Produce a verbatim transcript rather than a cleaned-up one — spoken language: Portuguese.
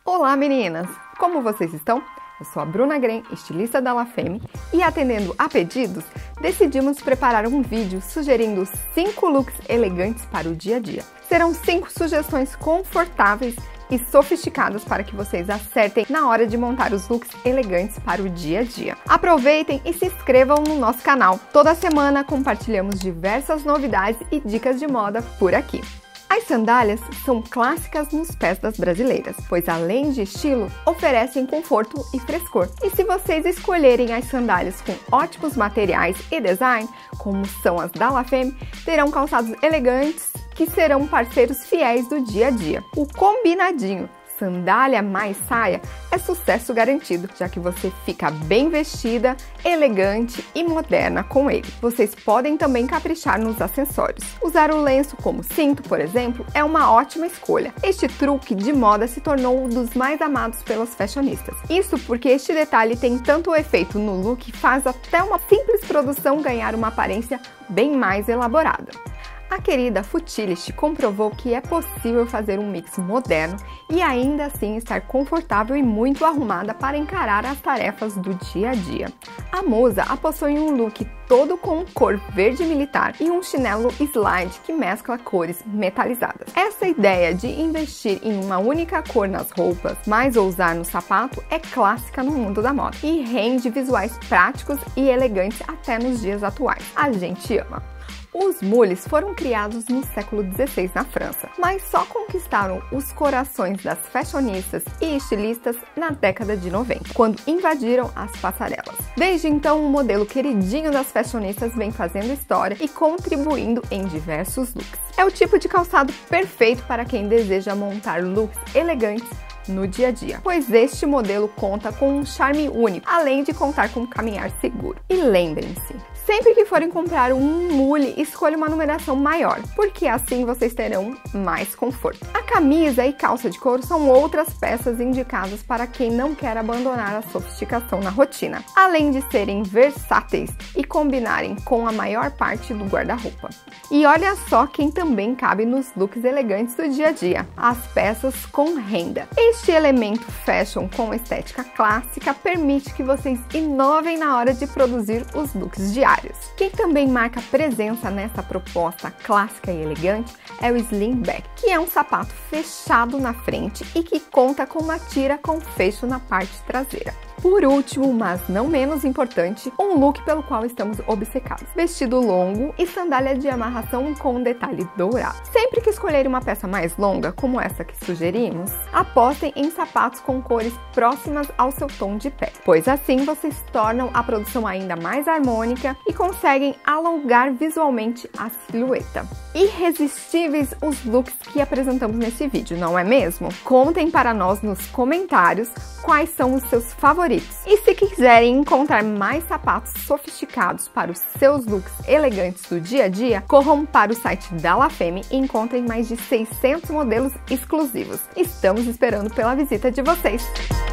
Olá meninas! Como vocês estão? Eu sou a Bruna Gren, estilista da La Femme, e atendendo a pedidos, decidimos preparar um vídeo sugerindo cinco looks elegantes para o dia a dia. Serão cinco sugestões confortáveis e sofisticadas para que vocês acertem na hora de montar os looks elegantes para o dia a dia. Aproveitem e se inscrevam no nosso canal. Toda semana compartilhamos diversas novidades e dicas de moda por aqui. As sandálias são clássicas nos pés das brasileiras, pois além de estilo, oferecem conforto e frescor. E se vocês escolherem as sandálias com ótimos materiais e design, como são as da La Femme, terão calçados elegantes que serão parceiros fiéis do dia a dia. O combinadinho sandália mais saia é sucesso garantido, já que você fica bem vestida, elegante e moderna com ele. Vocês podem também caprichar nos acessórios. Usar o lenço como cinto, por exemplo, é uma ótima escolha. Este truque de moda se tornou um dos mais amados pelos fashionistas. Isso porque este detalhe tem tanto efeito no look que faz até uma simples produção ganhar uma aparência bem mais elaborada. A querida Futilish comprovou que é possível fazer um mix moderno e ainda assim estar confortável e muito arrumada para encarar as tarefas do dia a dia. A moça a possui um look todo com cor verde militar e um chinelo slide que mescla cores metalizadas. Essa ideia de investir em uma única cor nas roupas, mas ousar no sapato, é clássica no mundo da moda e rende visuais práticos e elegantes até nos dias atuais. A gente ama! Os mules foram criados no século dezesseis na França, mas só conquistaram os corações das fashionistas e estilistas na década de noventa, quando invadiram as passarelas. Desde então, o modelo queridinho das fashionistas vem fazendo história e contribuindo em diversos looks. É o tipo de calçado perfeito para quem deseja montar looks elegantes no dia a dia, pois este modelo conta com um charme único, além de contar com um caminhar seguro. E lembrem-se, sempre que forem comprar um mule, escolha uma numeração maior, porque assim vocês terão mais conforto. A camisa e calça de couro são outras peças indicadas para quem não quer abandonar a sofisticação na rotina, além de serem versáteis e combinarem com a maior parte do guarda-roupa. E olha só quem também cabe nos looks elegantes do dia a dia: as peças com renda. Este elemento fashion com estética clássica permite que vocês inovem na hora de produzir os looks diários. Quem também marca presença nessa proposta clássica e elegante é o slingback, que é um sapato fechado na frente e que conta com uma tira com fecho na parte traseira. Por último, mas não menos importante, um look pelo qual estamos obcecados: vestido longo e sandália de amarração com um detalhe dourado. Sempre que escolherem uma peça mais longa, como essa que sugerimos, apostem em sapatos com cores próximas ao seu tom de pele, pois assim vocês tornam a produção ainda mais harmônica e conseguem alongar visualmente a silhueta. Irresistíveis os looks que apresentamos nesse vídeo, não é mesmo? Contem para nós nos comentários quais são os seus favoritos. E se quiserem encontrar mais sapatos sofisticados para os seus looks elegantes do dia a dia, corram para o site da La Femme e encontrem mais de seiscentos modelos exclusivos. Estamos esperando pela visita de vocês!